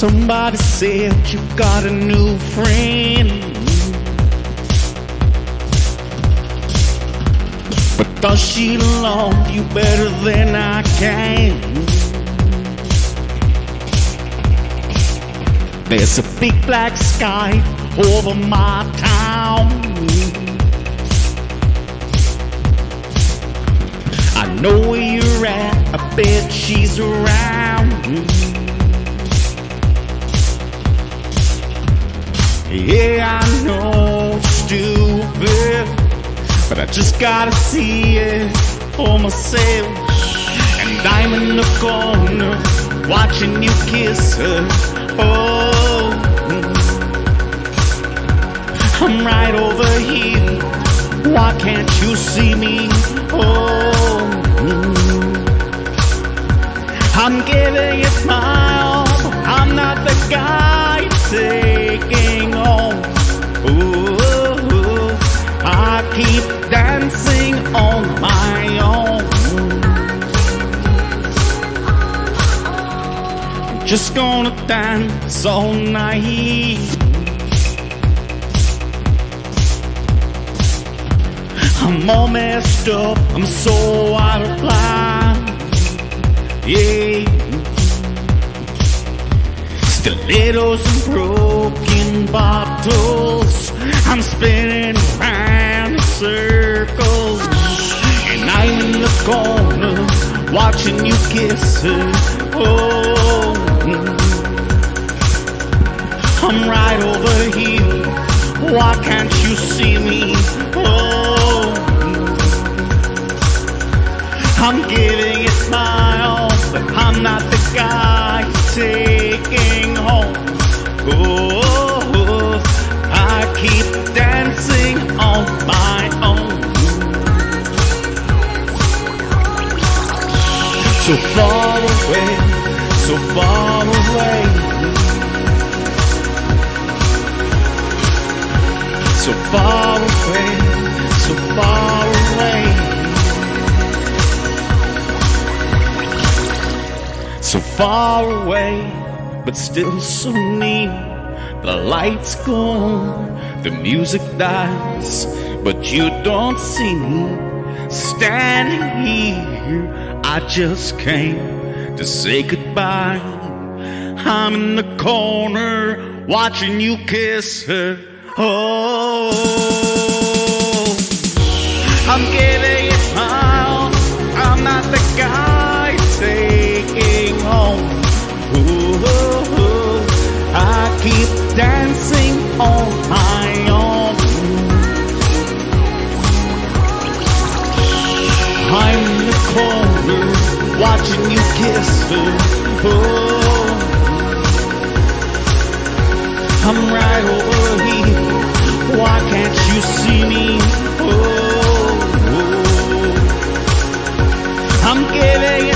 Somebody said you got a new friend, but does she love you better than I can? There's a big black sky over my town. I know where you're at, I bet she's around. Yeah, I know it's stupid, but I just gotta see it for myself. And I'm in the corner watching you kiss her. Oh, I'm right over here, why can't you see me? Oh, I'm giving it my all, I'm not the guy taking on. Ooh, I keep dancing on my own. I'm just gonna dance all night. I'm all messed up, I'm so out of line. Yeah, stilettos and broken bottles, I'm spinning round in circles. And I'm in the corner watching you kiss her. Oh, I'm right over here, why can't you see me? Oh, I'm giving it my all, but I'm not the guy taking home. Oh, I keep dancing on my own. So far away, so far away, so far away, so far away, so far away, but still so near. The lights go on, the music dies, but you don't see me standing here. I just came to say goodbye. I'm in the corner watching you kiss her. Oh, I'm giving it my all, I'm not the guy taking home. Ooh, I keep dancing on my own. I'm in the corner watching you kiss her. Oh, I'm right over here, why can't you see me? Oh, I'm giving